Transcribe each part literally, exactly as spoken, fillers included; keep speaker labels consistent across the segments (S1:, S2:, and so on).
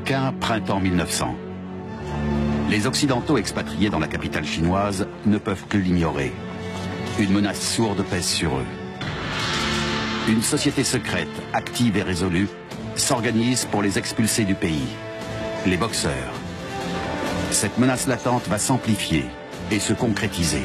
S1: Pékin, printemps mille neuf cents. Les Occidentaux expatriés dans la capitale chinoise ne peuvent plus l'ignorer. Une menace sourde pèse sur eux. Une société secrète, active et résolue, s'organise pour les expulser du pays. Les boxeurs. Cette menace latente va s'amplifier et se concrétiser.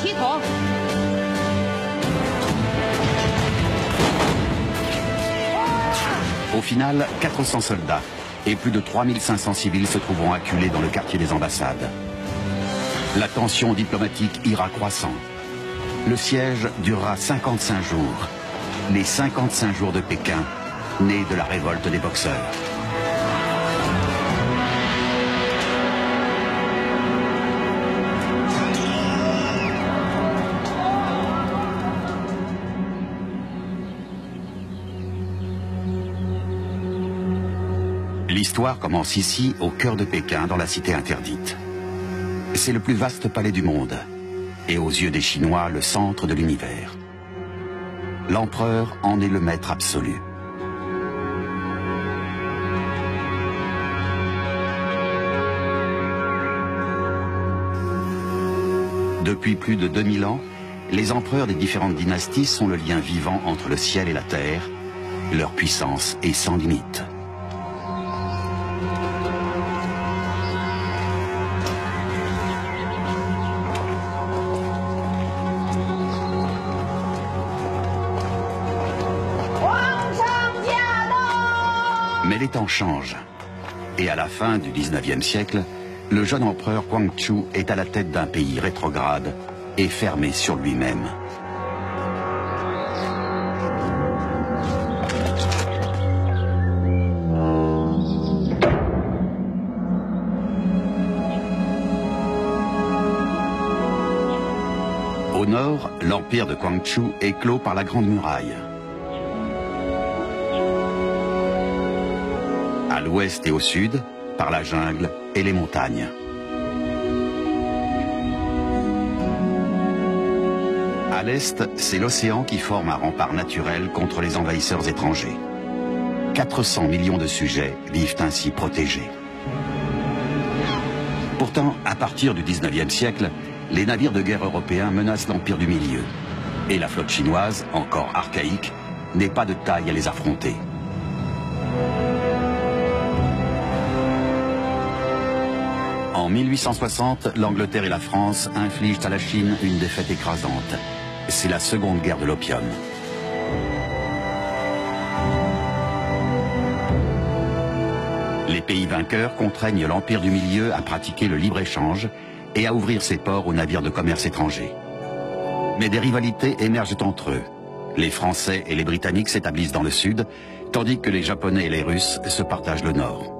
S1: Au final, quatre cents soldats et plus de trois mille cinq cents civils se trouveront acculés dans le quartier des ambassades. La tension diplomatique ira croissant. Le siège durera cinquante-cinq jours. Les cinquante-cinq jours de Pékin, nés de la révolte des boxeurs. L'histoire commence ici, au cœur de Pékin, dans la cité interdite. C'est le plus vaste palais du monde, et aux yeux des Chinois, le centre de l'univers. L'empereur en est le maître absolu. Depuis plus de deux mille ans, les empereurs des différentes dynasties sont le lien vivant entre le ciel et la terre. Leur puissance est sans limite. Mais les temps changent. Et à la fin du dix-neuvième siècle, le jeune empereur Guangxu est à la tête d'un pays rétrograde et fermé sur lui-même. Au nord, l'empire de Guangxu est clos par la Grande Muraille. À l'ouest et au sud, par la jungle et les montagnes. À l'est, c'est l'océan qui forme un rempart naturel contre les envahisseurs étrangers. quatre cents millions de sujets vivent ainsi protégés. Pourtant, à partir du dix-neuvième siècle, les navires de guerre européens menacent l'Empire du Milieu. Et la flotte chinoise, encore archaïque, n'est pas de taille à les affronter. En mille huit cent soixante, l'Angleterre et la France infligent à la Chine une défaite écrasante. C'est la seconde guerre de l'opium. Les pays vainqueurs contraignent l'Empire du Milieu à pratiquer le libre-échange et à ouvrir ses ports aux navires de commerce étrangers. Mais des rivalités émergent entre eux. Les Français et les Britanniques s'établissent dans le sud, tandis que les Japonais et les Russes se partagent le nord.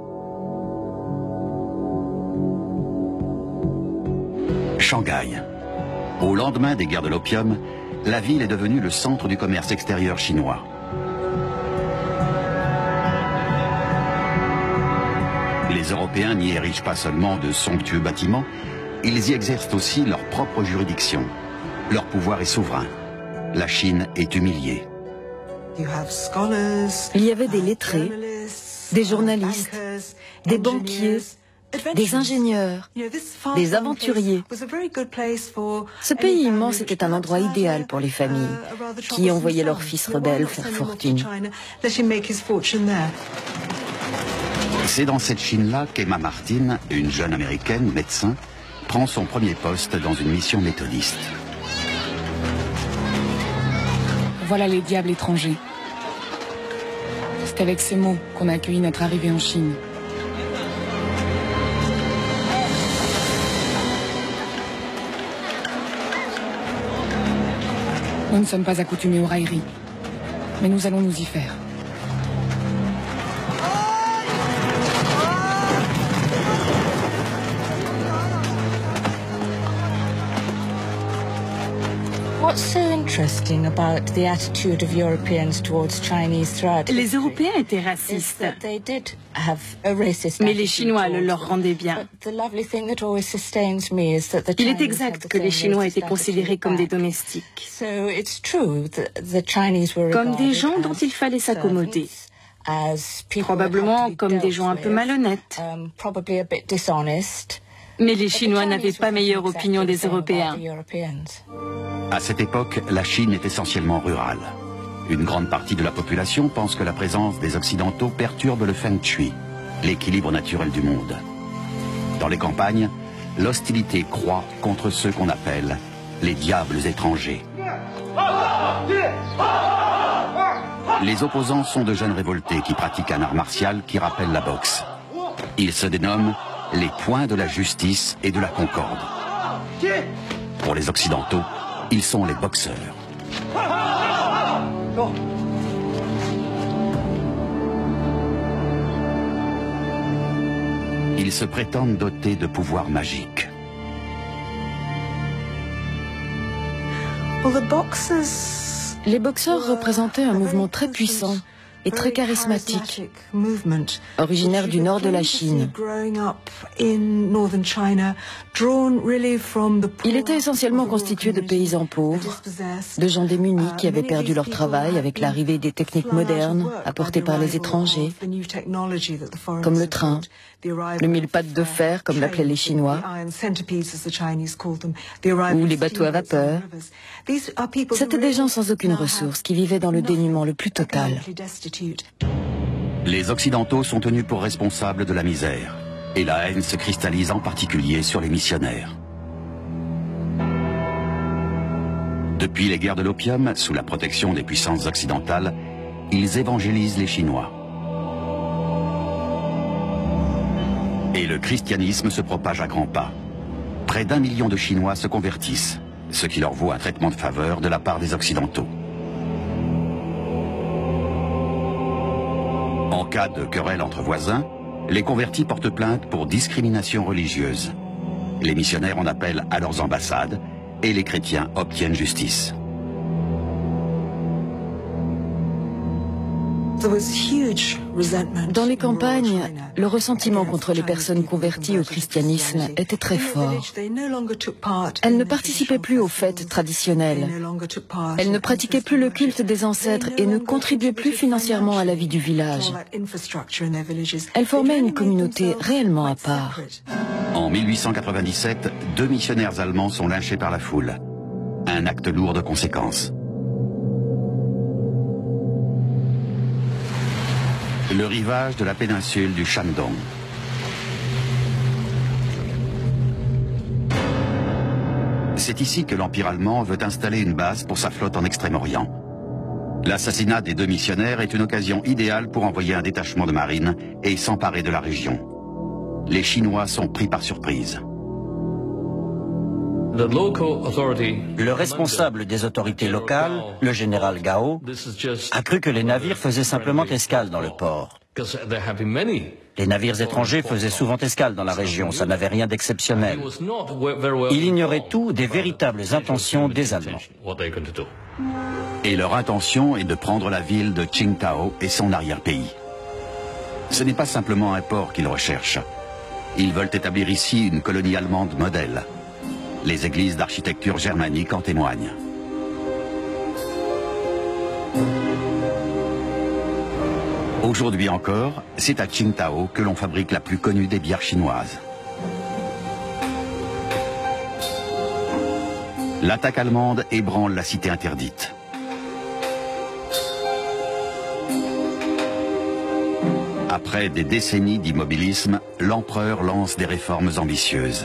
S1: Shanghai. Au lendemain des guerres de l'opium, la ville est devenue le centre du commerce extérieur chinois. Les Européens n'y érigent pas seulement de somptueux bâtiments, ils y exercent aussi leur propre juridiction. Leur pouvoir est souverain. La Chine est humiliée.
S2: Il y avait des lettrés, des journalistes, des banquiers, des ingénieurs, des aventuriers. Ce pays immense était un endroit idéal pour les familles qui envoyaient leurs fils rebelles faire fortune.
S1: C'est dans cette Chine-là qu'Emma Martin, une jeune américaine médecin, prend son premier poste dans une mission méthodiste.
S3: Voilà les diables étrangers. C'est avec ces mots qu'on a accueilli notre arrivée en Chine. Nous ne sommes pas accoutumés aux railleries, mais nous allons nous y faire.
S4: Les Européens étaient racistes, mais les Chinois le leur rendaient bien. Il est exact que les Chinois étaient considérés comme des domestiques, comme des gens dont il fallait s'accommoder. Probablement comme des gens un peu malhonnêtes. Mais les Chinois n'avaient pas meilleure opinion des Européens.
S1: À cette époque, la Chine est essentiellement rurale. Une grande partie de la population pense que la présence des Occidentaux perturbe le Feng Shui, l'équilibre naturel du monde. Dans les campagnes, l'hostilité croît contre ceux qu'on appelle les diables étrangers. Les opposants sont de jeunes révoltés qui pratiquent un art martial qui rappelle la boxe. Ils se dénomment les points de la justice et de la concorde. Pour les Occidentaux, ils sont les boxeurs. Ils se prétendent dotés de pouvoirs magiques.
S2: Les boxeurs représentaient un mouvement très puissant et très charismatique, originaire du nord de la Chine. Il était essentiellement constitué de paysans pauvres, de gens démunis qui avaient perdu leur travail avec l'arrivée des techniques modernes apportées par les étrangers, comme le train, le mille pattes de fer, comme l'appelaient les Chinois, ou les bateaux à vapeur. C'étaient des gens sans aucune ressource qui vivaient dans le dénuement le plus total.
S1: Les Occidentaux sont tenus pour responsables de la misère, et la haine se cristallise en particulier sur les missionnaires. Depuis les guerres de l'opium, sous la protection des puissances occidentales, ils évangélisent les Chinois. Et le christianisme se propage à grands pas. Près d'un million de Chinois se convertissent, ce qui leur vaut un traitement de faveur de la part des Occidentaux. En cas de querelle entre voisins, les convertis portent plainte pour discrimination religieuse. Les missionnaires en appellent à leurs ambassades et les chrétiens obtiennent justice.
S2: Dans les campagnes, le ressentiment contre les personnes converties au christianisme était très fort. Elles ne participaient plus aux fêtes traditionnelles. Elles ne pratiquaient plus le culte des ancêtres et ne contribuaient plus financièrement à la vie du village. Elles formaient une communauté réellement à part.
S1: En mille huit cent quatre-vingt-dix-sept, deux missionnaires allemands sont lynchés par la foule. Un acte lourd de conséquences. Le rivage de la péninsule du Shandong. C'est ici que l'Empire allemand veut installer une base pour sa flotte en Extrême-Orient. L'assassinat des deux missionnaires est une occasion idéale pour envoyer un détachement de marine et s'emparer de la région. Les Chinois sont pris par surprise.
S5: Le responsable des autorités locales, le général Gao, a cru que les navires faisaient simplement escale dans le port. Les navires étrangers faisaient souvent escale dans la région, ça n'avait rien d'exceptionnel. Il ignorait tout des véritables intentions des Allemands.
S1: Et leur intention est de prendre la ville de Qingdao et son arrière-pays. Ce n'est pas simplement un port qu'ils recherchent. Ils veulent établir ici une colonie allemande modèle. Les églises d'architecture germanique en témoignent. Aujourd'hui encore, c'est à Qingdao que l'on fabrique la plus connue des bières chinoises. L'attaque allemande ébranle la cité interdite. Après des décennies d'immobilisme, l'empereur lance des réformes ambitieuses.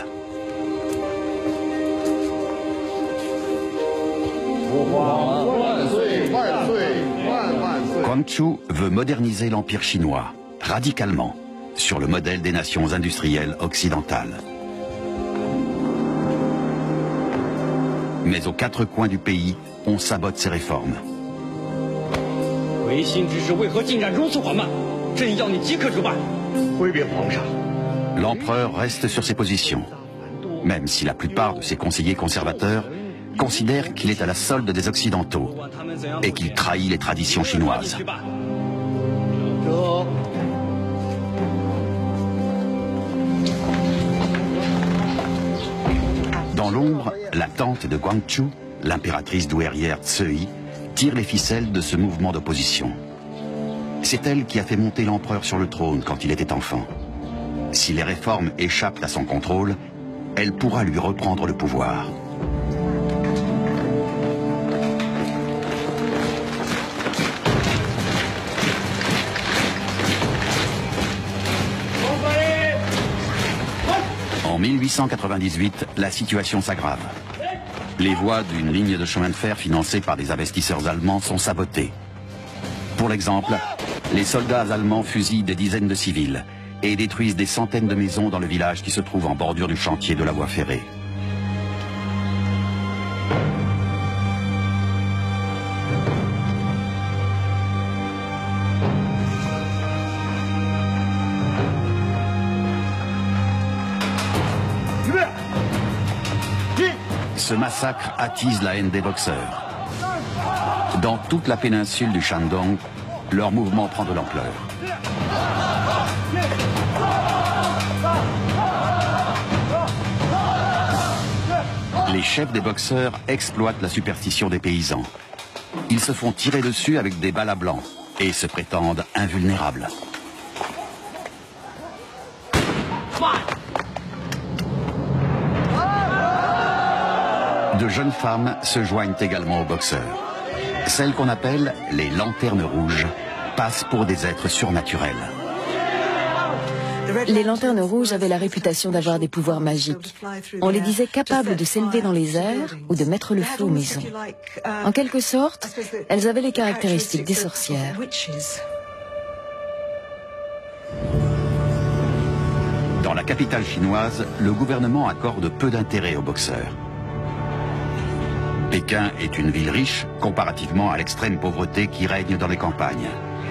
S1: Guangxu veut moderniser l'Empire chinois, radicalement, sur le modèle des nations industrielles occidentales. Mais aux quatre coins du pays, on sabote ces réformes. L'empereur reste sur ses positions, même si la plupart de ses conseillers conservateurs considèrent qu'il est à la solde des Occidentaux et qu'il trahit les traditions chinoises. Dans l'ombre, la tante de Guangxu, l'impératrice douairière Tsui, tire les ficelles de ce mouvement d'opposition. C'est elle qui a fait monter l'empereur sur le trône quand il était enfant. Si les réformes échappent à son contrôle, elle pourra lui reprendre le pouvoir. En mille huit cent quatre-vingt-dix-huit, la situation s'aggrave. Les voies d'une ligne de chemin de fer financée par des investisseurs allemands sont sabotées. Pour l'exemple, les soldats allemands fusillent des dizaines de civils et détruisent des centaines de maisons dans le village qui se trouve en bordure du chantier de la voie ferrée. Ce massacre attise la haine des boxeurs. Dans toute la péninsule du Shandong, leur mouvement prend de l'ampleur. Les chefs des boxeurs exploitent la superstition des paysans. Ils se font tirer dessus avec des balles à blanc et se prétendent invulnérables. De jeunes femmes se joignent également aux boxeurs. Celles qu'on appelle les lanternes rouges passent pour des êtres surnaturels.
S2: Les lanternes rouges avaient la réputation d'avoir des pouvoirs magiques. On les disait capables de s'élever dans les airs ou de mettre le feu aux maisons. En quelque sorte, elles avaient les caractéristiques des sorcières.
S1: Dans la capitale chinoise, le gouvernement accorde peu d'intérêt aux boxeurs. Pékin est une ville riche comparativement à l'extrême pauvreté qui règne dans les campagnes.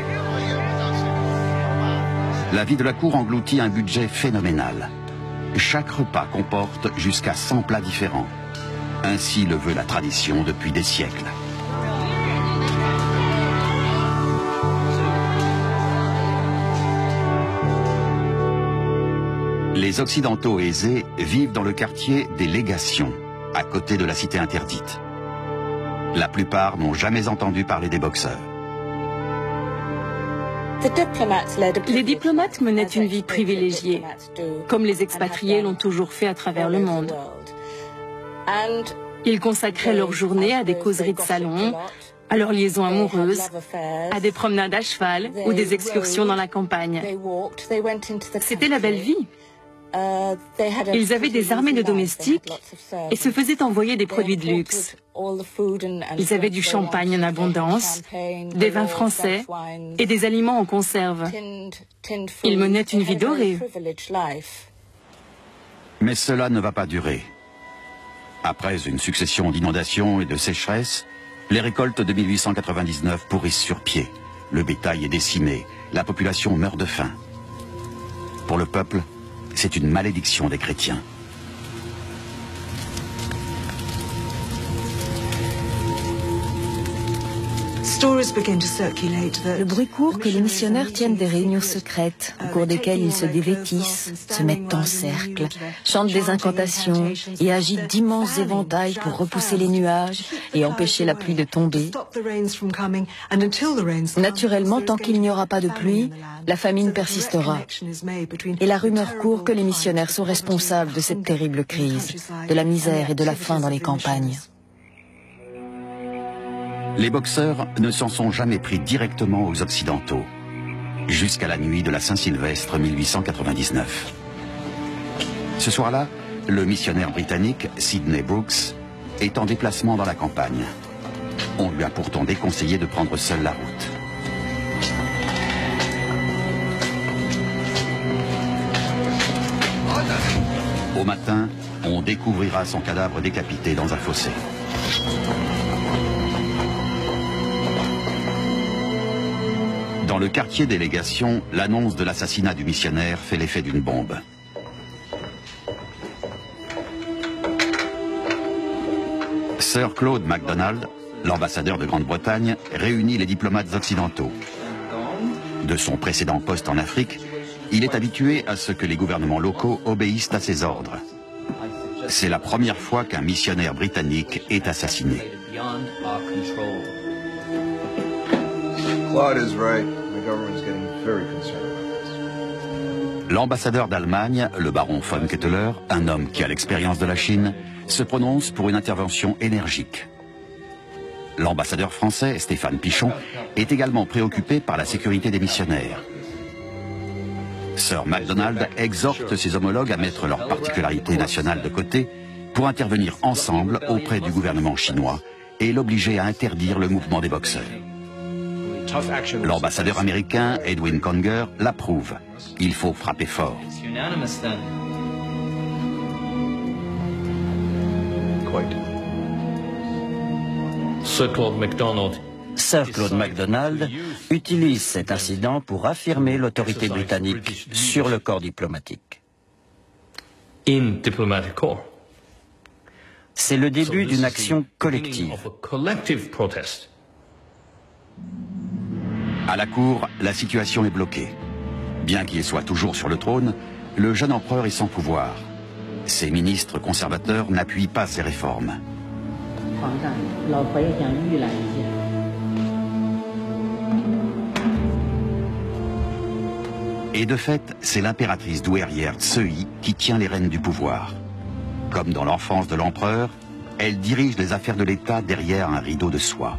S1: La vie de la cour engloutit un budget phénoménal. Chaque repas comporte jusqu'à cent plats différents. Ainsi le veut la tradition depuis des siècles. Les Occidentaux aisés vivent dans le quartier des Légations, à côté de la cité interdite. La plupart n'ont jamais entendu parler des boxeurs.
S4: Les diplomates menaient une vie privilégiée, comme les expatriés l'ont toujours fait à travers le monde. Ils consacraient leur journée à des causeries de salon, à leurs liaisons amoureuses, à des promenades à cheval ou des excursions dans la campagne. C'était la belle vie. Ils avaient des armées de domestiques et se faisaient envoyer des produits de luxe. Ils avaient du champagne en abondance, des vins français et des aliments en conserve. Ils menaient une vie dorée.
S1: Mais cela ne va pas durer. Après une succession d'inondations et de sécheresses, les récoltes de mille huit cent quatre-vingt-dix-neuf pourrissent sur pied. Le bétail est décimé, la population meurt de faim. Pour le peuple, c'est une malédiction des chrétiens.
S2: Le bruit court que les missionnaires tiennent des réunions secrètes, au cours desquelles ils se dévêtissent, se mettent en cercle, chantent des incantations et agitent d'immenses éventails pour repousser les nuages et empêcher la pluie de tomber. Naturellement, tant qu'il n'y aura pas de pluie, la famine persistera. Et la rumeur court que les missionnaires sont responsables de cette terrible crise, de la misère et de la faim dans les campagnes.
S1: Les boxeurs ne s'en sont jamais pris directement aux Occidentaux, jusqu'à la nuit de la Saint-Sylvestre mille huit cent quatre-vingt-dix-neuf. Ce soir-là, le missionnaire britannique Sidney Brooks est en déplacement dans la campagne. On lui a pourtant déconseillé de prendre seul la route. Au matin, on découvrira son cadavre décapité dans un fossé. Dans le quartier des Légations, l'annonce de l'assassinat du missionnaire fait l'effet d'une bombe. Sir Claude MacDonald, l'ambassadeur de Grande-Bretagne, réunit les diplomates occidentaux. De son précédent poste en Afrique, il est habitué à ce que les gouvernements locaux obéissent à ses ordres. C'est la première fois qu'un missionnaire britannique est assassiné.
S6: Claude is right.
S1: L'ambassadeur d'Allemagne, le baron von Ketteler, un homme qui a l'expérience de la Chine, se prononce pour une intervention énergique. L'ambassadeur français, Stéphane Pichon, est également préoccupé par la sécurité des missionnaires. Sir MacDonald exhorte ses homologues à mettre leurs particularités nationales de côté pour intervenir ensemble auprès du gouvernement chinois et l'obliger à interdire le mouvement des boxeurs. L'ambassadeur américain, Edwin Conger, l'approuve. Il faut frapper fort.
S6: Sir Claude MacDonald.
S5: Sir Claude MacDonald utilise cet incident pour affirmer l'autorité britannique sur le corps diplomatique.
S6: In diplomatic corps.
S5: C'est le début d'une action collective.
S1: À la cour, la situation est bloquée. Bien qu'il soit toujours sur le trône, le jeune empereur est sans pouvoir. Ses ministres conservateurs n'appuient pas ses réformes. Et de fait, c'est l'impératrice douairière Tsui qui tient les rênes du pouvoir. Comme dans l'enfance de l'empereur, elle dirige les affaires de l'État derrière un rideau de soie.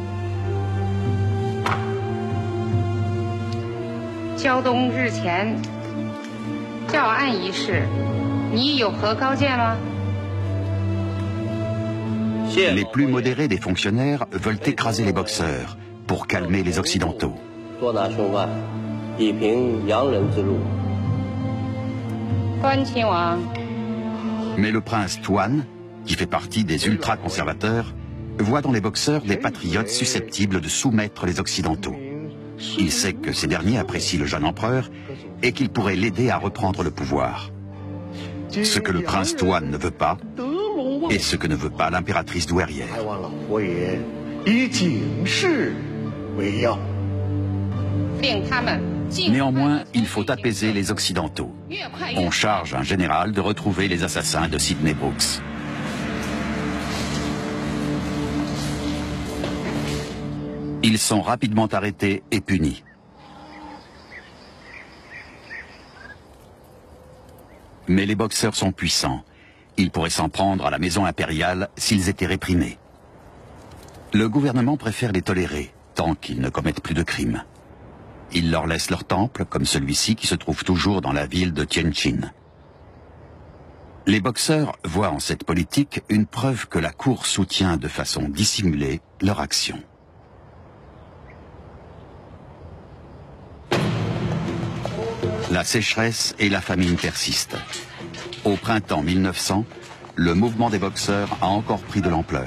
S1: Les plus modérés des fonctionnaires veulent écraser les boxeurs pour calmer les Occidentaux. Mais le prince Tuan, qui fait partie des ultra-conservateurs, voit dans les boxeurs des patriotes susceptibles de soumettre les Occidentaux. Il sait que ces derniers apprécient le jeune empereur et qu'il pourrait l'aider à reprendre le pouvoir. Ce que le prince Tuan ne veut pas, et ce que ne veut pas l'impératrice douairière. Néanmoins, il faut apaiser les Occidentaux. On charge un général de retrouver les assassins de Sidney Brooks. Ils sont rapidement arrêtés et punis. Mais les boxeurs sont puissants. Ils pourraient s'en prendre à la maison impériale s'ils étaient réprimés. Le gouvernement préfère les tolérer, tant qu'ils ne commettent plus de crimes. Il leur laisse leur temple, comme celui-ci qui se trouve toujours dans la ville de Tianjin. Les boxeurs voient en cette politique une preuve que la cour soutient de façon dissimulée leur action. La sécheresse et la famine persistent. Au printemps mille neuf cents, le mouvement des boxeurs a encore pris de l'ampleur.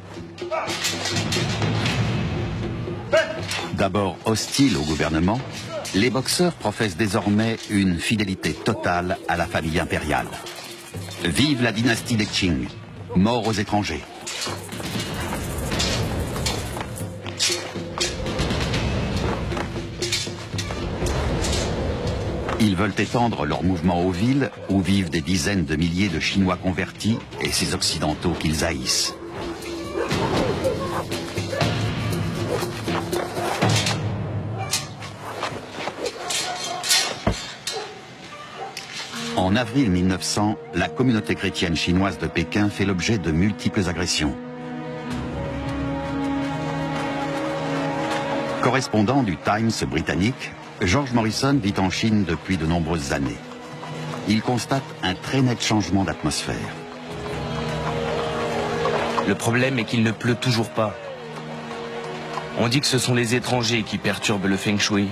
S1: D'abord hostiles au gouvernement, les boxeurs professent désormais une fidélité totale à la famille impériale. Vive la dynastie des Qing, mort aux étrangers. Ils veulent étendre leur mouvement aux villes où vivent des dizaines de milliers de Chinois convertis et ces Occidentaux qu'ils haïssent. En avril mille neuf cents, la communauté chrétienne chinoise de Pékin fait l'objet de multiples agressions. Correspondant du Times britannique, George Morrison vit en Chine depuis de nombreuses années. Il constate un très net changement d'atmosphère.
S7: Le problème est qu'il ne pleut toujours pas. On dit que ce sont les étrangers qui perturbent le feng shui.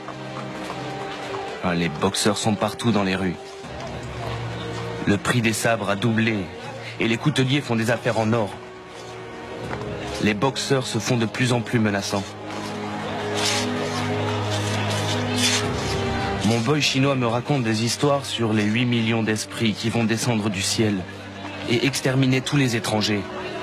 S7: Les boxeurs sont partout dans les rues. Le prix des sabres a doublé et les couteliers font des affaires en or. Les boxeurs se font de plus en plus menaçants. Mon boy chinois me raconte des histoires sur les huit millions d'esprits qui vont descendre du ciel et exterminer tous les étrangers.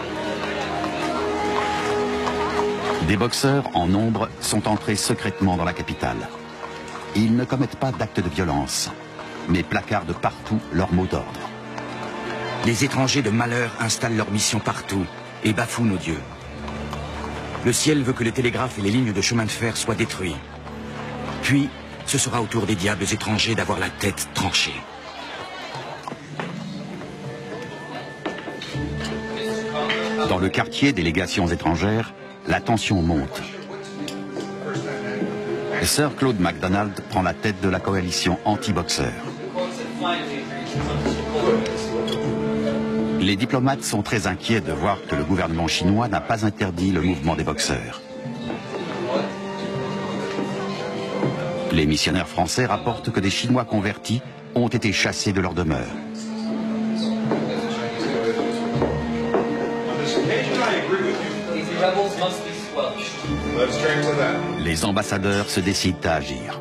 S1: Des boxeurs en nombre sont entrés secrètement dans la capitale. Ils ne commettent pas d'actes de violence, mais placardent partout leurs mots d'ordre.
S8: Les étrangers de malheur installent leur mission partout et bafouent nos dieux. Le ciel veut que les télégraphes et les lignes de chemin de fer soient détruits. Puis, ce sera au tour des diables étrangers d'avoir la tête tranchée.
S1: Dans le quartier des légations étrangères, la tension monte. Sir Claude MacDonald prend la tête de la coalition anti-boxeur. Les diplomates sont très inquiets de voir que le gouvernement chinois n'a pas interdit le mouvement des boxeurs. Les missionnaires français rapportent que des Chinois convertis ont été chassés de leur demeure. Les ambassadeurs se décident à agir.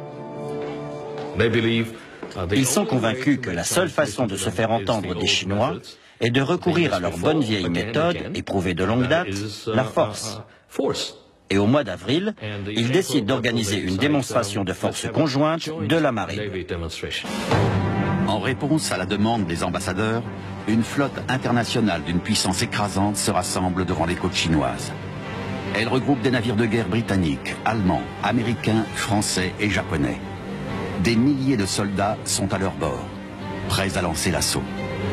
S5: Ils sont convaincus que la seule façon de se faire entendre des Chinois est de recourir à leur bonne vieille méthode, éprouvée de longue date, la force. Et au mois d'avril, ils décident d'organiser une démonstration de force conjointe de la marine.
S1: En réponse à la demande des ambassadeurs, une flotte internationale d'une puissance écrasante se rassemble devant les côtes chinoises. Elle regroupe des navires de guerre britanniques, allemands, américains, français et japonais. Des milliers de soldats sont à leur bord, prêts à lancer l'assaut.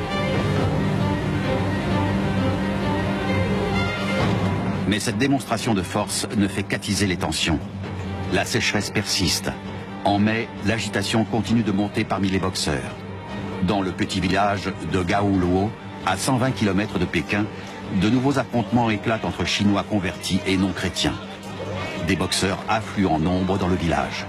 S1: Mais cette démonstration de force ne fait qu'attiser les tensions. La sécheresse persiste. En mai, l'agitation continue de monter parmi les boxeurs. Dans le petit village de Gaoluo, à cent vingt kilomètres de Pékin, de nouveaux affrontements éclatent entre Chinois convertis et non chrétiens. Des boxeurs affluent en nombre dans le village.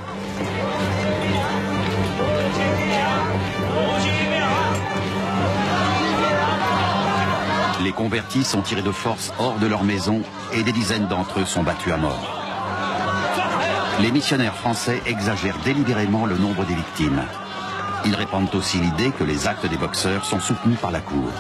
S1: Les convertis sont tirés de force hors de leur maison et des dizaines d'entre eux sont battus à mort. Les missionnaires français exagèrent délibérément le nombre des victimes. Ils répandent aussi l'idée que les actes des boxeurs sont soutenus par la cour.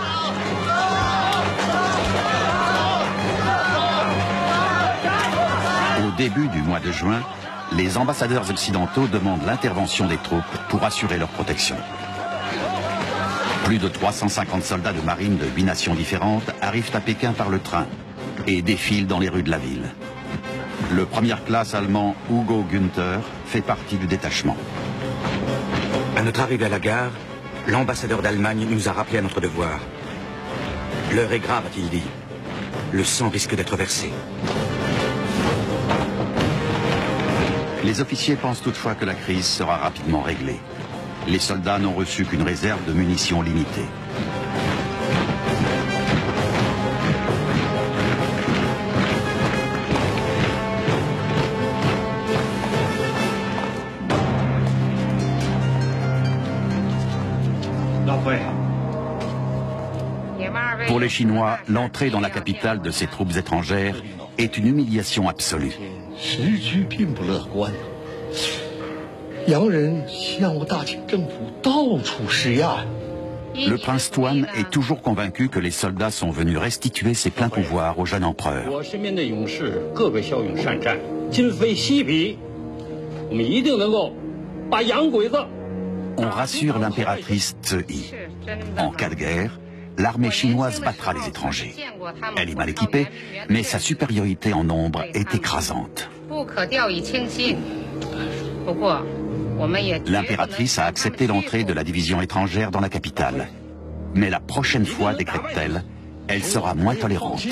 S1: Au début du mois de juin, les ambassadeurs occidentaux demandent l'intervention des troupes pour assurer leur protection. Plus de trois cent cinquante soldats de marine de huit nations différentes arrivent à Pékin par le train et défilent dans les rues de la ville. Le première classe allemand Hugo Günther fait partie du détachement.
S8: À notre arrivée à la gare, l'ambassadeur d'Allemagne nous a rappelé à notre devoir. L'heure est grave, a-t-il dit. Le sang risque d'être versé.
S1: Les officiers pensent toutefois que la crise sera rapidement réglée. Les soldats n'ont reçu qu'une réserve de munitions limitée. Pour les Chinois, l'entrée dans la capitale de ces troupes étrangères est une humiliation absolue. Le prince Tuan est toujours convaincu que les soldats sont venus restituer ses pleins pouvoirs au jeune empereur. On rassure l'impératrice Tse-i. En cas de guerre, l'armée chinoise battra les étrangers. Elle est mal équipée, mais sa supériorité en nombre est écrasante. L'impératrice a accepté l'entrée de la division étrangère dans la capitale. Mais la prochaine fois, décrète-t-elle, elle sera moins tolérante.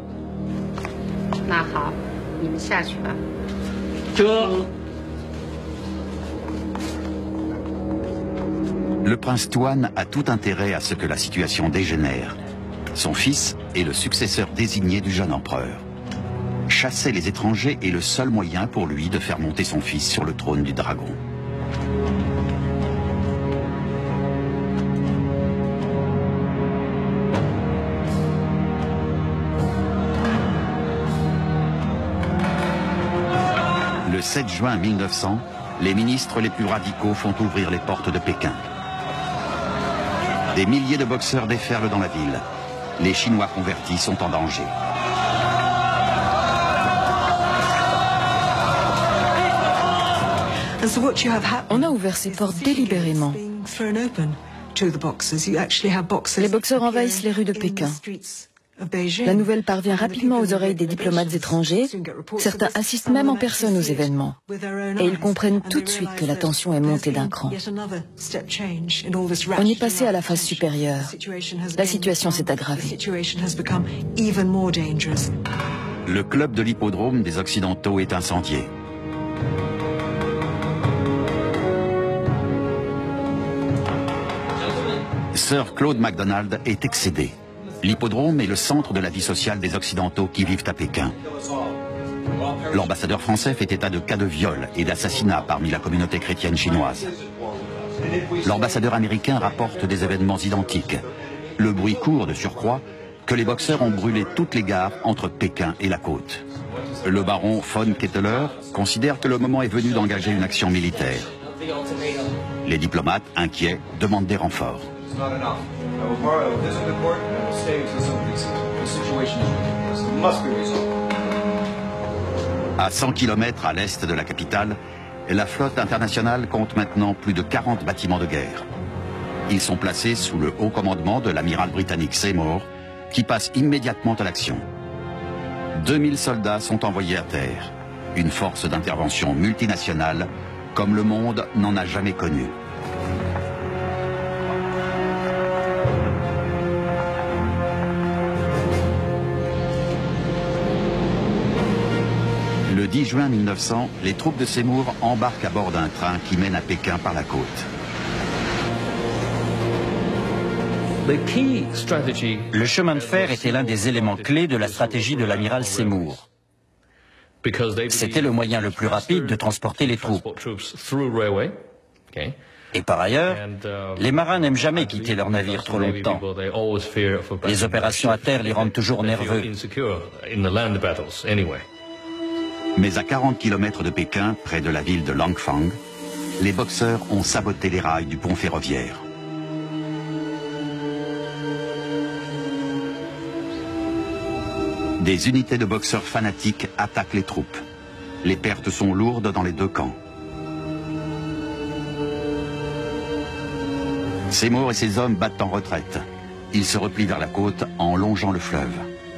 S1: Le prince Tuan a tout intérêt à ce que la situation dégénère. Son fils est le successeur désigné du jeune empereur. Chasser les étrangers est le seul moyen pour lui de faire monter son fils sur le trône du dragon. Le sept juin mille neuf cents, les ministres les plus radicaux font ouvrir les portes de Pékin. Des milliers de boxeurs déferlent dans la ville. Les Chinois convertis sont en danger.
S2: On a ouvert ces portes délibérément. Les boxeurs envahissent les rues de Pékin. La nouvelle parvient rapidement aux oreilles des diplomates étrangers. Certains assistent même en personne aux événements. Et ils comprennent tout de suite que la tension est montée d'un cran. On est passé à la phase supérieure. La situation s'est aggravée.
S1: Le club de l'hippodrome des Occidentaux est incendié. Sir Claude MacDonald est excédé. L'hippodrome est le centre de la vie sociale des Occidentaux qui vivent à Pékin. L'ambassadeur français fait état de cas de viol et d'assassinat parmi la communauté chrétienne chinoise. L'ambassadeur américain rapporte des événements identiques. Le bruit court de surcroît que les boxeurs ont brûlé toutes les gares entre Pékin et la côte. Le baron von Ketteler considère que le moment est venu d'engager une action militaire. Les diplomates, inquiets, demandent des renforts. À cent kilomètres à l'est de la capitale, la flotte internationale compte maintenant plus de quarante bâtiments de guerre. Ils sont placés sous le haut commandement de l'amiral britannique Seymour, qui passe immédiatement à l'action. deux mille soldats sont envoyés à terre, une force d'intervention multinationale comme le monde n'en a jamais connu. Le dix juin mille neuf cents, les troupes de Seymour embarquent à bord d'un train qui mène à Pékin par la côte.
S5: Le chemin de fer était l'un des éléments clés de la stratégie de l'amiral Seymour. C'était le moyen le plus rapide de transporter les troupes. Et par ailleurs, les marins n'aiment jamais quitter leur navire trop longtemps. Les opérations à terre les rendent toujours nerveux.
S1: Mais à quarante kilomètres de Pékin, près de la ville de Langfang, les boxeurs ont saboté les rails du pont ferroviaire. Des unités de boxeurs fanatiques attaquent les troupes. Les pertes sont lourdes dans les deux camps. Seymour et ses hommes battent en retraite. Ils se replient vers la côte en longeant le fleuve.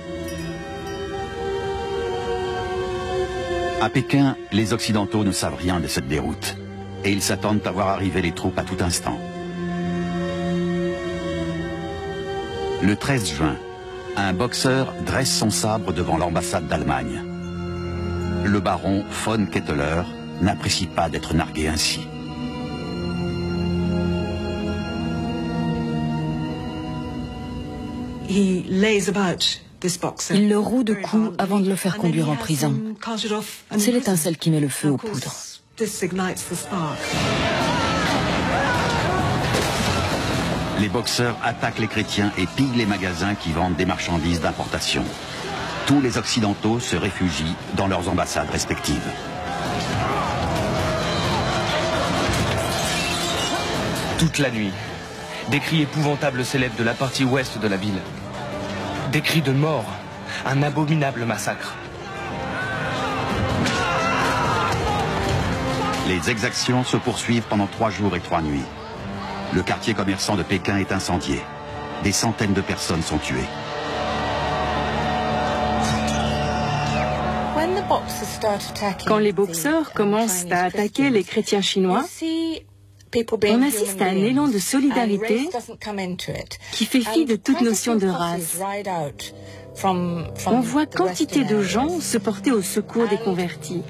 S1: À Pékin, les Occidentaux ne savent rien de cette déroute et ils s'attendent à voir arriver les troupes à tout instant. Le treize juin, un boxeur dresse son sabre devant l'ambassade d'Allemagne. Le baron von Ketteler n'apprécie pas d'être nargué ainsi.
S2: Il le roue de coups avant de le faire conduire en prison. C'est l'étincelle qui met le feu aux poudres.
S1: Les boxeurs attaquent les chrétiens et pillent les magasins qui vendent des marchandises d'importation. Tous les Occidentaux se réfugient dans leurs ambassades respectives.
S7: Toute la nuit, des cris épouvantables s'élèvent de la partie ouest de la ville. Des cris de mort, un abominable massacre.
S1: Les exactions se poursuivent pendant trois jours et trois nuits. Le quartier commerçant de Pékin est incendié. Des centaines de personnes sont tuées.
S4: Quand les boxeurs commencent à attaquer les chrétiens chinois, on assiste à un élan de solidarité qui fait fi de toute notion de race. On voit quantité de gens se porter au secours des convertis.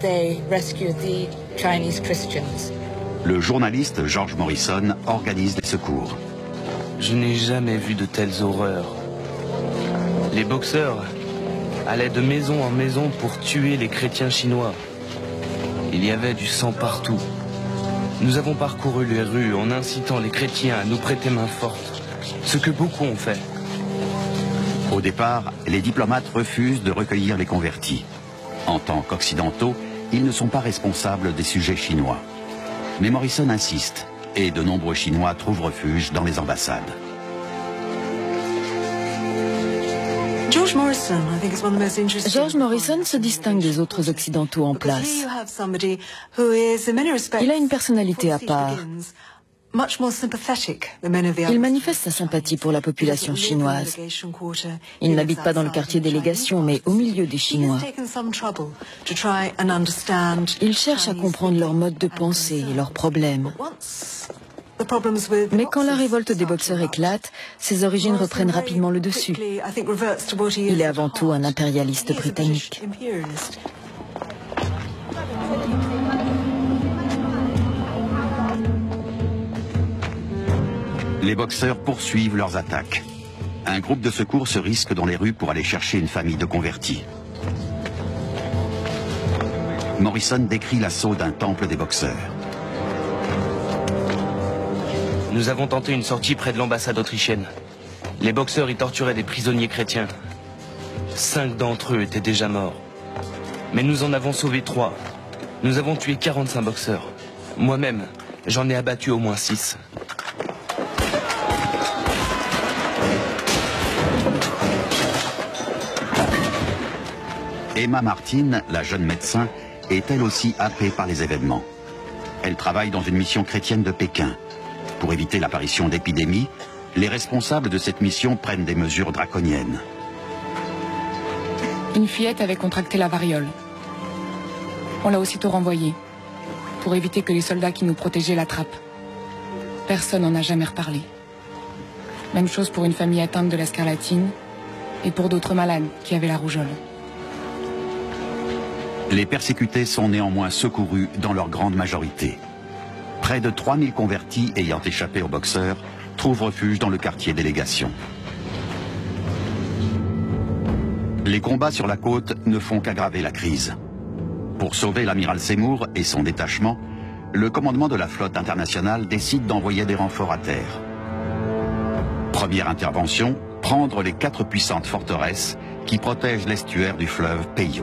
S1: Le journaliste George Morrison organise les secours.
S7: Je n'ai jamais vu de telles horreurs. Les boxeurs allaient de maison en maison pour tuer les chrétiens chinois. Il y avait du sang partout. Nous avons parcouru les rues en incitant les chrétiens à nous prêter main forte, ce que beaucoup ont fait.
S1: Au départ, les diplomates refusent de recueillir les convertis. En tant qu'occidentaux, ils ne sont pas responsables des sujets chinois. Mais Morrison insiste, et de nombreux Chinois trouvent refuge dans les ambassades.
S2: George Morrison se distingue des autres Occidentaux en place. Il a une personnalité à part. Il manifeste sa sympathie pour la population chinoise. Il n'habite pas dans le quartier délégation, mais au milieu des Chinois. Il cherche à comprendre leur mode de pensée et leurs problèmes. Mais quand la révolte des boxeurs éclate, ses origines reprennent rapidement le dessus. Il est avant tout un impérialiste britannique.
S1: Les boxeurs poursuivent leurs attaques. Un groupe de secours se risque dans les rues pour aller chercher une famille de convertis. Morrison décrit l'assaut d'un temple des boxeurs.
S7: Nous avons tenté une sortie près de l'ambassade autrichienne. Les boxeurs y torturaient des prisonniers chrétiens. Cinq d'entre eux étaient déjà morts. Mais nous en avons sauvé trois. Nous avons tué quarante-cinq boxeurs. Moi-même, j'en ai abattu au moins six.
S1: Emma Martin, la jeune médecin, est elle aussi happée par les événements. Elle travaille dans une mission chrétienne de Pékin. Pour éviter l'apparition d'épidémies, les responsables de cette mission prennent des mesures draconiennes.
S3: Une fillette avait contracté la variole. On l'a aussitôt renvoyée, pour éviter que les soldats qui nous protégeaient l'attrapent. Personne n'en a jamais reparlé. Même chose pour une famille atteinte de la scarlatine et pour d'autres malades qui avaient la rougeole.
S1: Les persécutés sont néanmoins secourus dans leur grande majorité. Près de trois mille convertis ayant échappé aux boxeurs trouvent refuge dans le quartier délégation. Les combats sur la côte ne font qu'aggraver la crise. Pour sauver l'amiral Seymour et son détachement, le commandement de la flotte internationale décide d'envoyer des renforts à terre. Première intervention, prendre les quatre puissantes forteresses qui protègent l'estuaire du fleuve Peiyou.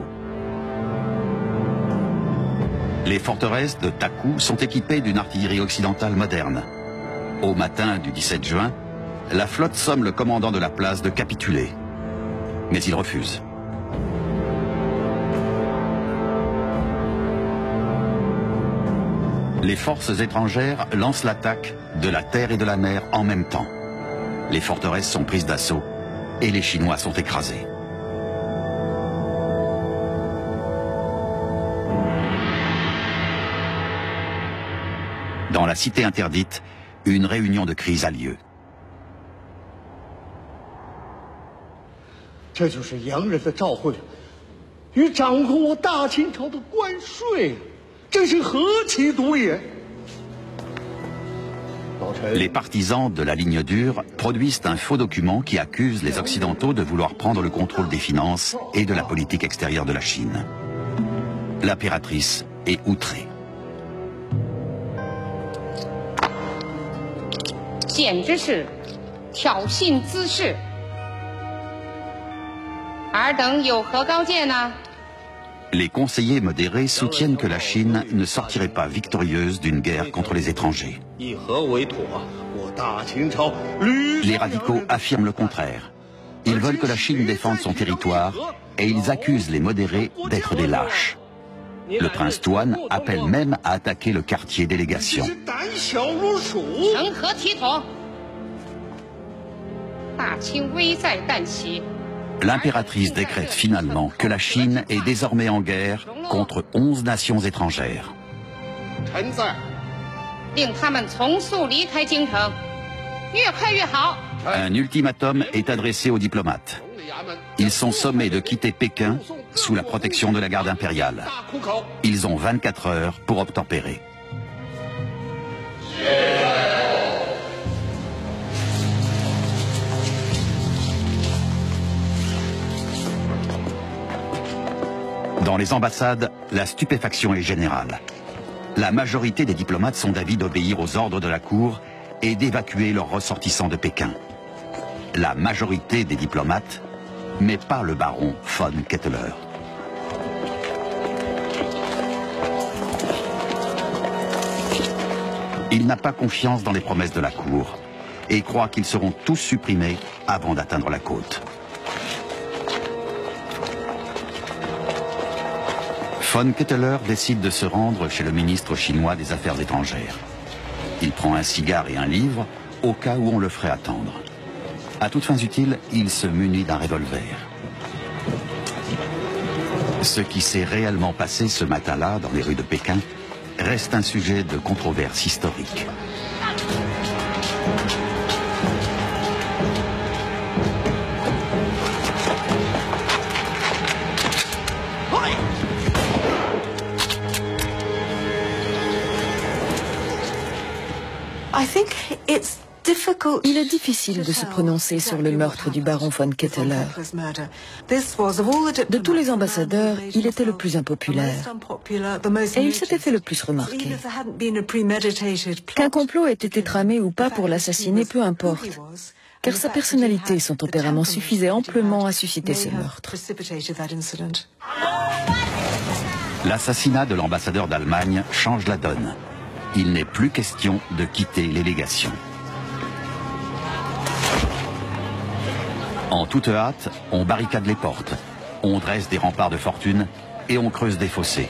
S1: Les forteresses de Taku sont équipées d'une artillerie occidentale moderne. Au matin du dix-sept juin, la flotte somme le commandant de la place de capituler. Mais il refuse. Les forces étrangères lancent l'attaque de la terre et de la mer en même temps. Les forteresses sont prises d'assaut et les Chinois sont écrasés. Dans la cité interdite, une réunion de crise a lieu. Les partisans de la ligne dure produisent un faux document qui accuse les Occidentaux de vouloir prendre le contrôle des finances et de la politique extérieure de la Chine. L'impératrice est outrée.
S9: 简直是挑衅滋事，尔等有何高见呢？
S1: Les conseillers modérés soutiennent que la Chine ne sortirait pas victorieuse d'une guerre contre les étrangers. Les radicaux affirment le contraire. Ils veulent que la Chine défende son territoire et ils accusent les modérés d'être des lâches. Le prince Tuan appelle même à attaquer le quartier délégation. L'impératrice décrète finalement que la Chine est désormais en guerre contre onze nations étrangères. Un ultimatum est adressé aux diplomates. Ils sont sommés de quitter Pékin sous la protection de la garde impériale. Ils ont vingt-quatre heures pour obtempérer. Dans les ambassades, la stupéfaction est générale. La majorité des diplomates sont d'avis d'obéir aux ordres de la cour et d'évacuer leurs ressortissants de Pékin. La majorité des diplomates, mais pas le baron von Ketteler. Il n'a pas confiance dans les promesses de la cour et croit qu'ils seront tous supprimés avant d'atteindre la côte. Von Ketteler décide de se rendre chez le ministre chinois des Affaires étrangères. Il prend un cigare et un livre, au cas où on le ferait attendre. À toutes fins utiles, il se munit d'un revolver. Ce qui s'est réellement passé ce matin-là dans les rues de Pékin reste un sujet de controverse historique.
S2: Il est difficile de se prononcer sur le meurtre du baron von Ketteler. De tous les ambassadeurs, il était le plus impopulaire. Et il s'était fait le plus remarquer. Qu'un complot ait été tramé ou pas pour l'assassiner, peu importe. Car sa personnalité et son tempérament suffisaient amplement à susciter ce meurtre.
S1: L'assassinat de l'ambassadeur d'Allemagne change la donne. Il n'est plus question de quitter les légations. En toute hâte, on barricade les portes, on dresse des remparts de fortune et on creuse des fossés.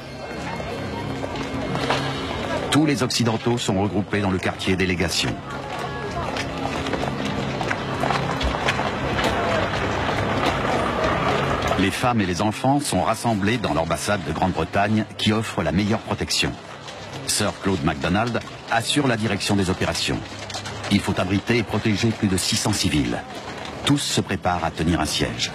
S1: Tous les Occidentaux sont regroupés dans le quartier des légations. Les femmes et les enfants sont rassemblés dans l'ambassade de Grande-Bretagne qui offre la meilleure protection. Sir Claude MacDonald assure la direction des opérations. Il faut abriter et protéger plus de six cents civils. Tous se préparent à tenir un siège.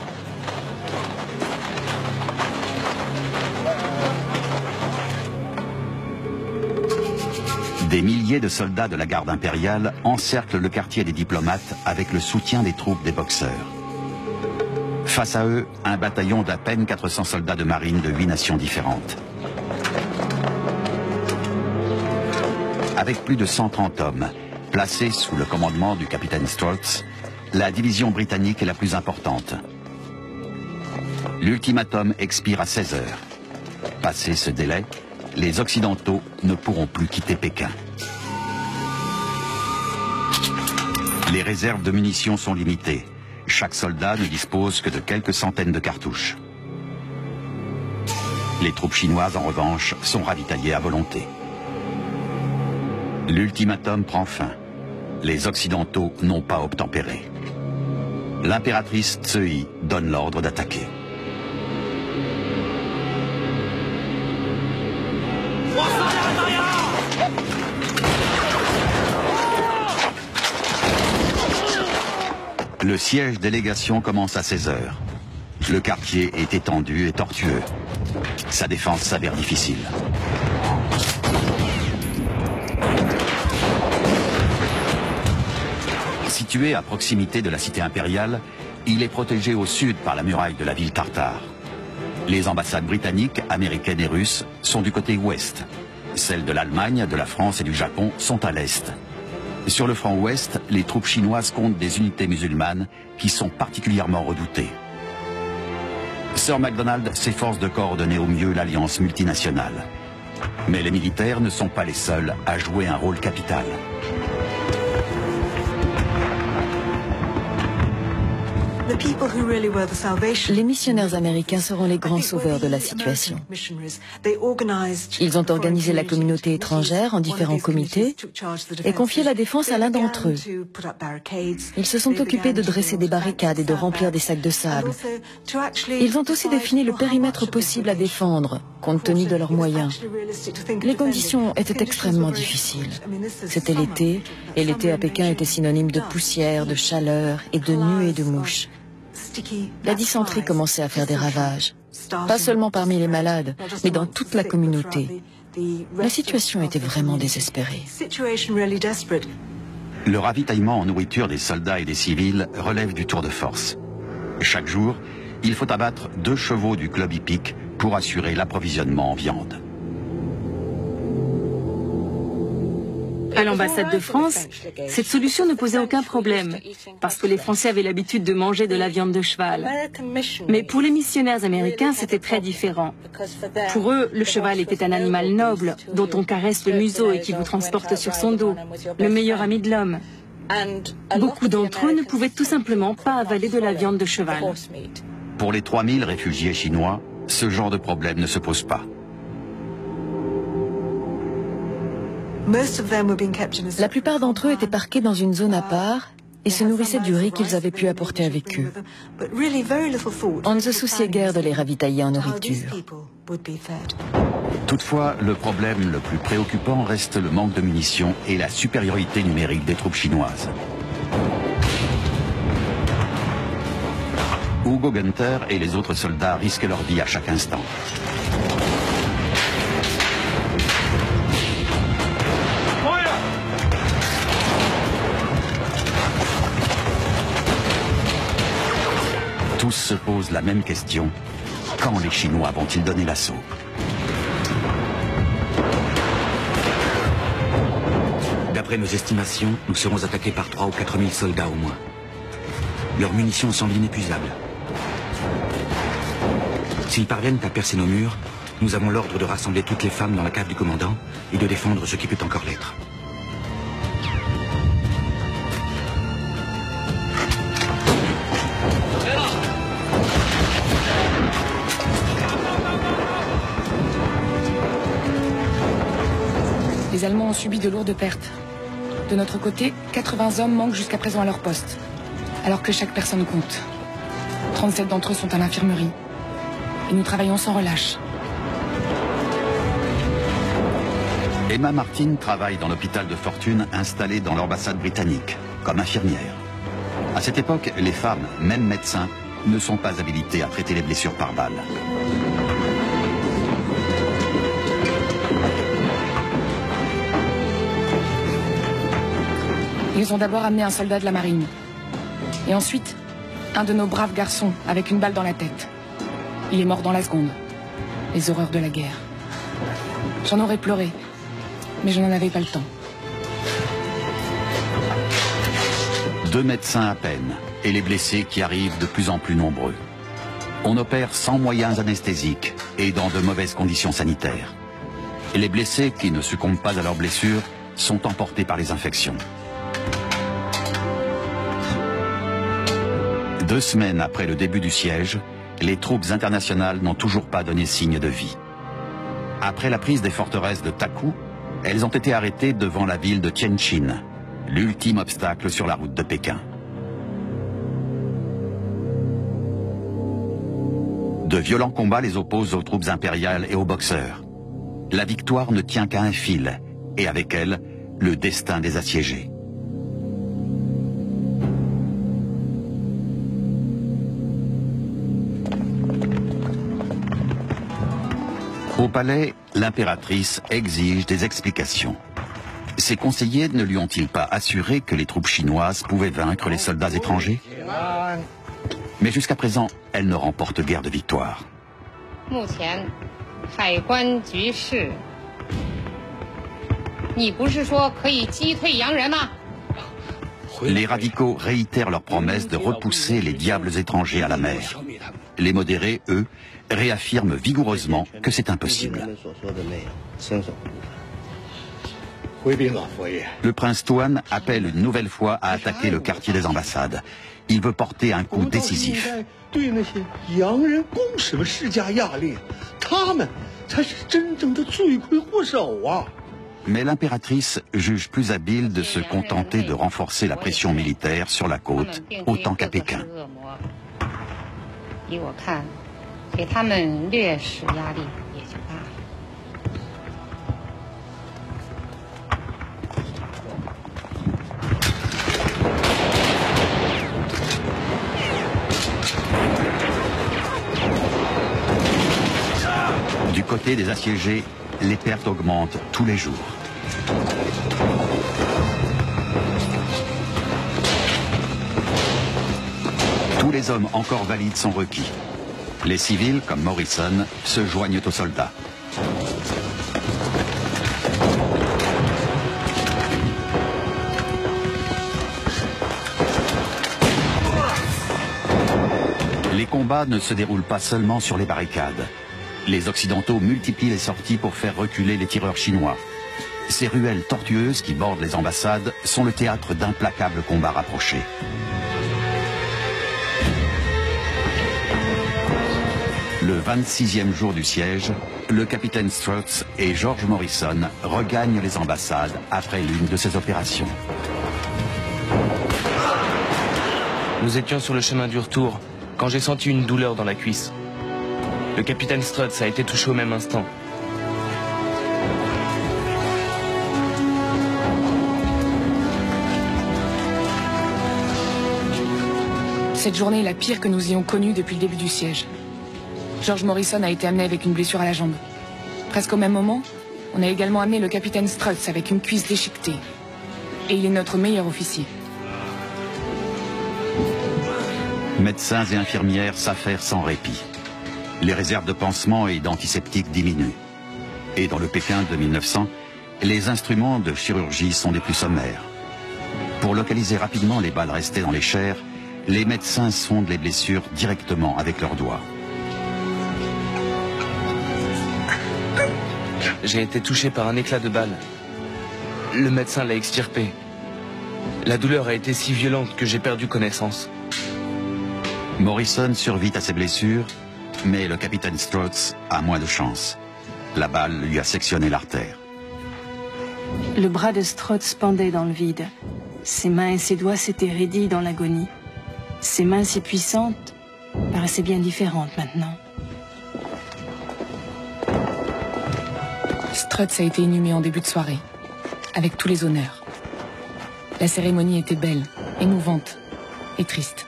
S1: Des milliers de soldats de la garde impériale encerclent le quartier des diplomates avec le soutien des troupes des boxeurs. Face à eux, un bataillon d'à peine quatre cents soldats de marine de huit nations différentes. Avec plus de cent trente hommes, placés sous le commandement du capitaine Strokes, la division britannique est la plus importante. L'ultimatum expire à seize heures. Passé ce délai, les Occidentaux ne pourront plus quitter Pékin. Les réserves de munitions sont limitées. Chaque soldat ne dispose que de quelques centaines de cartouches. Les troupes chinoises, en revanche, sont ravitaillées à volonté. L'ultimatum prend fin. Les Occidentaux n'ont pas obtempéré. L'impératrice Tsui donne l'ordre d'attaquer. Le siège des légations commence à seize heures. Le quartier est étendu et tortueux. Sa défense s'avère difficile. Situé à proximité de la cité impériale, il est protégé au sud par la muraille de la ville tartare. Les ambassades britanniques, américaines et russes sont du côté ouest. Celles de l'Allemagne, de la France et du Japon sont à l'est. Sur le front ouest, les troupes chinoises comptent des unités musulmanes qui sont particulièrement redoutées. Sir MacDonald s'efforce de coordonner au mieux l'alliance multinationale. Mais les militaires ne sont pas les seuls à jouer un rôle capital.
S2: Les missionnaires américains seront les grands sauveurs de la situation. Ils ont organisé la communauté étrangère en différents comités et confié la défense à l'un d'entre eux. Ils se sont occupés de dresser des barricades et de remplir des sacs de sable. Ils ont aussi défini le périmètre possible à défendre, compte tenu de leurs moyens. Les conditions étaient extrêmement difficiles. C'était l'été, et l'été à Pékin était synonyme de poussière, de chaleur et de nuées de mouches. La dysenterie commençait à faire des ravages, pas seulement parmi les malades, mais dans toute la communauté. La situation était vraiment désespérée.
S1: Le ravitaillement en nourriture des soldats et des civils relève du tour de force. Chaque jour, il faut abattre deux chevaux du club hippique pour assurer l'approvisionnement en viande.
S4: À l'ambassade de France, cette solution ne posait aucun problème, parce que les Français avaient l'habitude de manger de la viande de cheval. Mais pour les missionnaires américains, c'était très différent. Pour eux, le cheval était un animal noble, dont on caresse le museau et qui vous transporte sur son dos, le meilleur ami de l'homme. Beaucoup d'entre eux ne pouvaient tout simplement pas avaler de la viande de cheval.
S1: Pour les trois mille réfugiés chinois, ce genre de problème ne se pose pas.
S2: La plupart d'entre eux étaient parqués dans une zone à part et se nourrissaient du riz qu'ils avaient pu apporter avec eux. On ne se souciait guère de les ravitailler en nourriture.
S1: Toutefois, le problème le plus préoccupant reste le manque de munitions et la supériorité numérique des troupes chinoises. Hugo Günther et les autres soldats risquent leur vie à chaque instant. Tous se posent la même question. Quand les Chinois vont-ils donner l'assaut?
S8: D'après nos estimations, nous serons attaqués par trois ou quatre mille soldats au moins. Leurs munitions semblent inépuisables. S'ils parviennent à percer nos murs, nous avons l'ordre de rassembler toutes les femmes dans la cave du commandant et de défendre ce qui peut encore l'être.
S3: Les Allemands ont subi de lourdes pertes. De notre côté, quatre-vingts hommes manquent jusqu'à présent à leur poste, alors que chaque personne compte. trente-sept d'entre eux sont à l'infirmerie. Et nous travaillons sans relâche.
S1: Emma Martin travaille dans l'hôpital de fortune installé dans l'ambassade britannique, comme infirmière. À cette époque, les femmes, même médecins, ne sont pas habilitées à traiter les blessures par balle.
S3: Ils ont d'abord amené un soldat de la marine. Et ensuite, un de nos braves garçons avec une balle dans la tête. Il est mort dans la seconde. Les horreurs de la guerre. J'en aurais pleuré, mais je n'en avais pas le temps.
S1: Deux médecins à peine, et les blessés qui arrivent de plus en plus nombreux. On opère sans moyens anesthésiques et dans de mauvaises conditions sanitaires. Et les blessés qui ne succombent pas à leurs blessures sont emportés par les infections. Deux semaines après le début du siège, les troupes internationales n'ont toujours pas donné signe de vie. Après la prise des forteresses de Takou, elles ont été arrêtées devant la ville de Tientsin, l'ultime obstacle sur la route de Pékin. De violents combats les opposent aux troupes impériales et aux boxeurs. La victoire ne tient qu'à un fil, et avec elle, le destin des assiégés. Au palais, l'impératrice exige des explications. Ses conseillers ne lui ont-ils pas assuré que les troupes chinoises pouvaient vaincre les soldats étrangers? Mais jusqu'à présent, elle ne remporte guère de victoire. Les radicaux réitèrent leur promesse de repousser les diables étrangers à la mer. Les modérés, eux, réaffirment vigoureusement que c'est impossible. Le prince Tuan appelle une nouvelle fois à attaquer le quartier des ambassades. Il veut porter un coup décisif. Mais l'impératrice juge plus habile de se contenter de renforcer la pression militaire sur la côte, autant qu'à Pékin. Du côté des assiégés, les pertes augmentent tous les jours. Tous les hommes encore valides sont requis. Les civils, comme Morrison, se joignent aux soldats. Les combats ne se déroulent pas seulement sur les barricades. Les Occidentaux multiplient les sorties pour faire reculer les tireurs chinois. Ces ruelles tortueuses qui bordent les ambassades sont le théâtre d'implacables combats rapprochés. Le vingt-sixième jour du siège, le capitaine Strutz et George Morrison regagnent les ambassades après l'une de ces opérations.
S7: Nous étions sur le chemin du retour quand j'ai senti une douleur dans la cuisse. Le capitaine Strutz a été touché au même instant.
S3: Cette journée est la pire que nous ayons connue depuis le début du siège. George Morrison a été amené avec une blessure à la jambe. Presque au même moment, on a également amené le capitaine Strutz avec une cuisse déchiquetée. Et il est notre meilleur officier.
S1: Médecins et infirmières s'affairent sans répit. Les réserves de pansements et d'antiseptiques diminuent. Et dans le Pékin de mille neuf cents, les instruments de chirurgie sont des plus sommaires. Pour localiser rapidement les balles restées dans les chairs, les médecins sondent les blessures directement avec leurs doigts.
S7: J'ai été touché par un éclat de balle. Le médecin l'a extirpé. La douleur a été si violente que j'ai perdu connaissance.
S1: Morrison survit à ses blessures, mais le capitaine Strutz a moins de chance. La balle lui a sectionné l'artère.
S4: Le bras de Strutz pendait dans le vide. Ses mains et ses doigts s'étaient raidis dans l'agonie. Ses mains si puissantes paraissaient bien différentes maintenant.
S3: Strutz a été inhumé en début de soirée, avec tous les honneurs. La cérémonie était belle, émouvante et triste.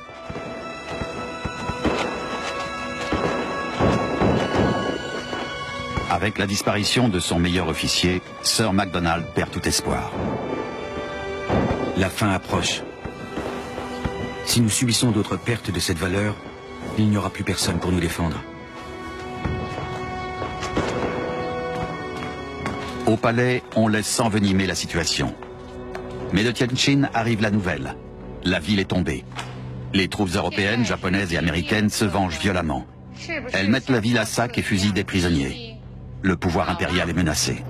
S1: Avec la disparition de son meilleur officier, Sir MacDonald perd tout espoir.
S8: La fin approche. Si nous subissons d'autres pertes de cette valeur, il n'y aura plus personne pour nous défendre.
S1: Au palais, on laisse s'envenimer la situation. Mais de Tianjin arrive la nouvelle. La ville est tombée. Les troupes européennes, japonaises et américaines se vengent violemment. Elles mettent la ville à sac et fusillent des prisonniers. Le pouvoir impérial est menacé.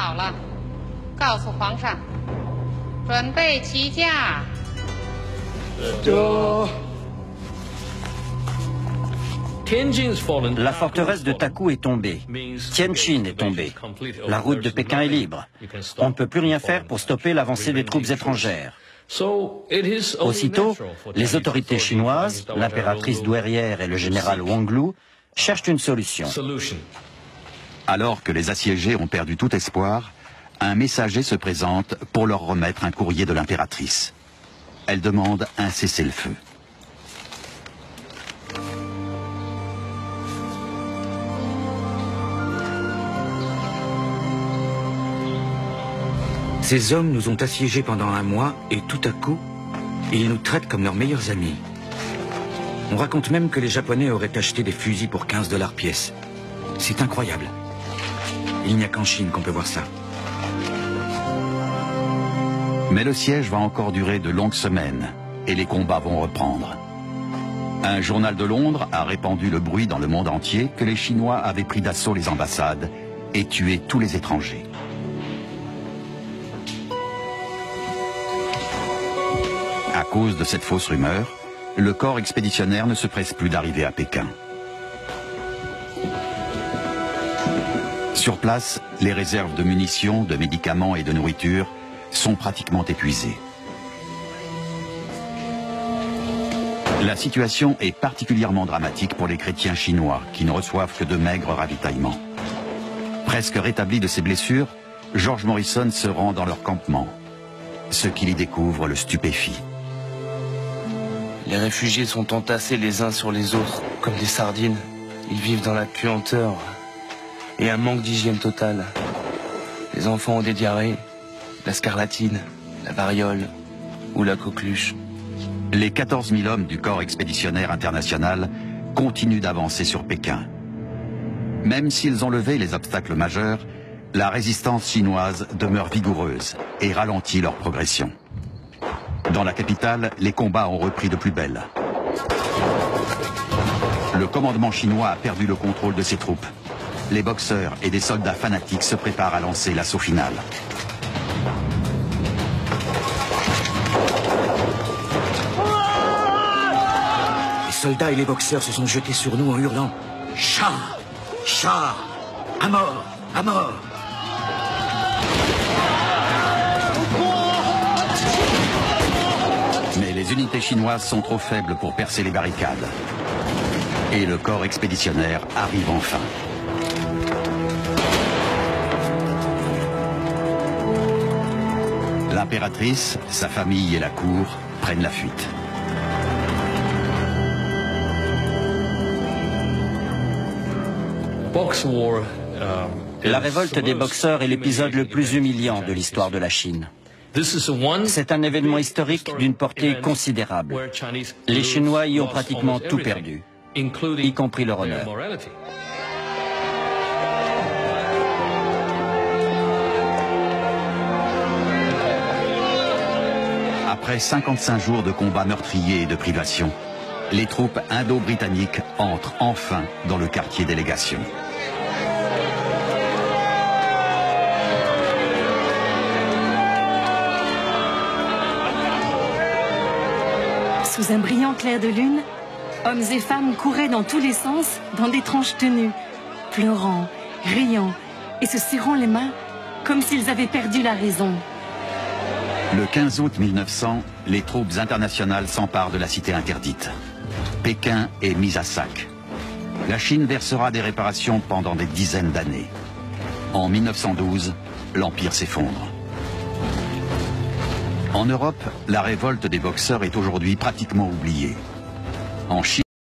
S5: La forteresse de Taku est tombée. Tianjin est tombée. La route de Pékin est libre. On ne peut plus rien faire pour stopper l'avancée des troupes étrangères. Aussitôt, les autorités chinoises, l'impératrice douairière et le général Wang Lu cherchent une solution.
S1: Alors que les assiégés ont perdu tout espoir, un messager se présente pour leur remettre un courrier de l'impératrice. Elle demande un cessez-le-feu.
S8: Ces hommes nous ont assiégés pendant un mois et tout à coup, ils nous traitent comme leurs meilleurs amis. On raconte même que les Japonais auraient acheté des fusils pour quinze dollars pièce. C'est incroyable. Il n'y a qu'en Chine qu'on peut voir ça.
S1: Mais le siège va encore durer de longues semaines et les combats vont reprendre. Un journal de Londres a répandu le bruit dans le monde entier que les Chinois avaient pris d'assaut les ambassades et tué tous les étrangers. À cause de cette fausse rumeur, le corps expéditionnaire ne se presse plus d'arriver à Pékin. Sur place, les réserves de munitions, de médicaments et de nourriture sont pratiquement épuisées. La situation est particulièrement dramatique pour les chrétiens chinois qui ne reçoivent que de maigres ravitaillements. Presque rétabli de ses blessures, George Morrison se rend dans leur campement. Ce qu'il y découvre le stupéfie.
S7: Les réfugiés sont entassés les uns sur les autres, comme des sardines. Ils vivent dans la puanteur et un manque d'hygiène totale. Les enfants ont des diarrhées, la scarlatine, la variole ou la coqueluche.
S1: Les quatorze mille hommes du corps expéditionnaire international continuent d'avancer sur Pékin. Même s'ils ont levé les obstacles majeurs, la résistance chinoise demeure vigoureuse et ralentit leur progression. Dans la capitale, les combats ont repris de plus belle. Le commandement chinois a perdu le contrôle de ses troupes. Les boxeurs et des soldats fanatiques se préparent à lancer l'assaut final.
S8: Les soldats et les boxeurs se sont jetés sur nous en hurlant. Chat, chat, à mort, à mort.
S1: Mais les unités chinoises sont trop faibles pour percer les barricades. Et le corps expéditionnaire arrive enfin. L'impératrice, sa famille et la cour prennent la fuite.
S5: La révolte des Boxers est l'épisode le plus humiliant de l'histoire de la Chine. C'est un événement historique d'une portée considérable. Les Chinois y ont pratiquement tout perdu, y compris leur honneur.
S1: Après cinquante-cinq jours de combats meurtriers et de privations, les troupes indo-britanniques entrent enfin dans le quartier délégation.
S4: Sous un brillant clair de lune, hommes et femmes couraient dans tous les sens dans d'étranges tenues, pleurant, riant et se serrant les mains comme s'ils avaient perdu la raison.
S1: Le quinze août mille neuf cents, les troupes internationales s'emparent de la cité interdite. Pékin est mis à sac. La Chine versera des réparations pendant des dizaines d'années. En mille neuf cent douze, l'Empire s'effondre. En Europe, la révolte des Boxers est aujourd'hui pratiquement oubliée. En Chine,